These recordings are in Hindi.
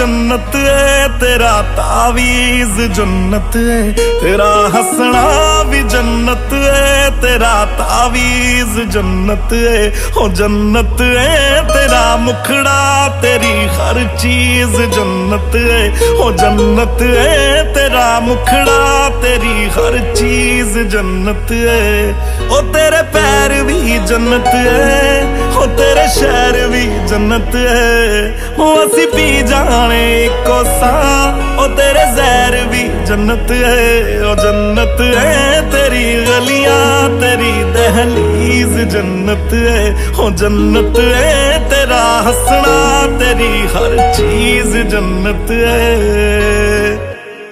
जन्नत है, तेरा तावीज जन्नत है, तेरा हंसना भी जन्नत है, तेरा तावीज जन्नत है। ओ जन्नत है तेरा मुखड़ा, तेरी हर चीज जन्नत है। ओ जन्नत है तेरा मुखड़ा, तेरी हर चीज जन्नत है। ओ तेरे पैर भी जन्नत है, ओ तेरे शहर भी जन्नत है। ओ असी पी जाने कोसा, ओ तेरे जहर भी जन्नत है। ओ जन्नत है तेरी गलियां, तेरी दहलीज जन्नत है। ओ जन्नत है तेरा हंसना, तेरी हर चीज जन्नत है।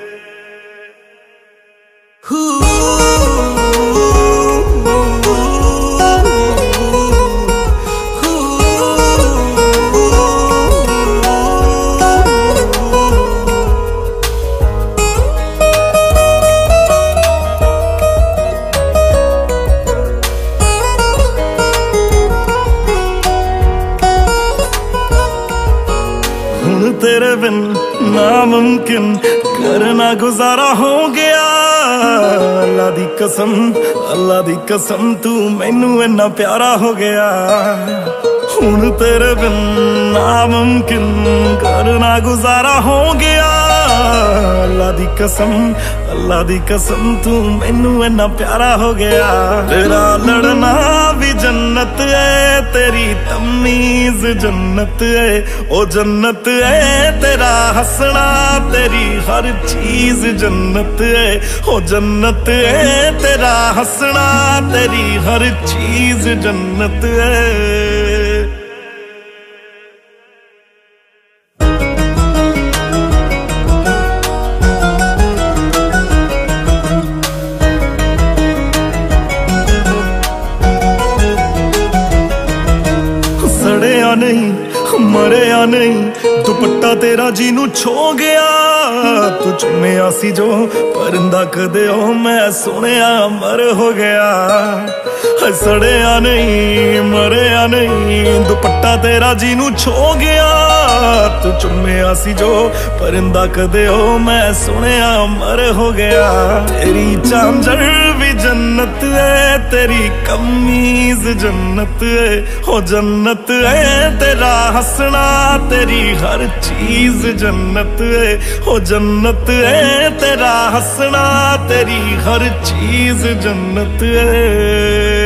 तेरे बिन नामुमकिन करना गुजारा हो गया। अल्लाह दी कसम, अल्लाह दी कसम, तू मैनू इन्ना प्यारा हो गया। हुण तेरे बिन नामुमकिन करना गुजारा हो गया। अल्लाह दी कसम, अल्लाह दी कसम, तू मैनू इन्ना प्यारा हो गया। तेरा लड़ना भी जन्नत है, तेरी तमीज जन्नत है। ओ जन्नत है तेरा हंसना, तेरी हर चीज जन्नत है। ओ जन्नत है तेरा हंसना, तेरी हर चीज जन्नत है। सड़िया नहीं मरिया नहीं, दुपट्टा तेरा जीनू छो गया। तू चुम्मिया सी जो परिंदा कदे ओ, मैं सुनिया मर हो गया। सड़िया नहीं मरिया नहीं, दुपट्टा तेरा जीनू छो गया। तू चुम्मिया सी जो परिंदा कदे ओ, मैं सुनिया मर हो गया। तेरी झांझर भी जन्नत है, तेरी कमीज जन्नत है। हो जन्नत है तेरा हंसना, तेरी हर चीज जन्नत है। हो जन्नत है तेरा हंसना, तेरी हर चीज जन्नत है।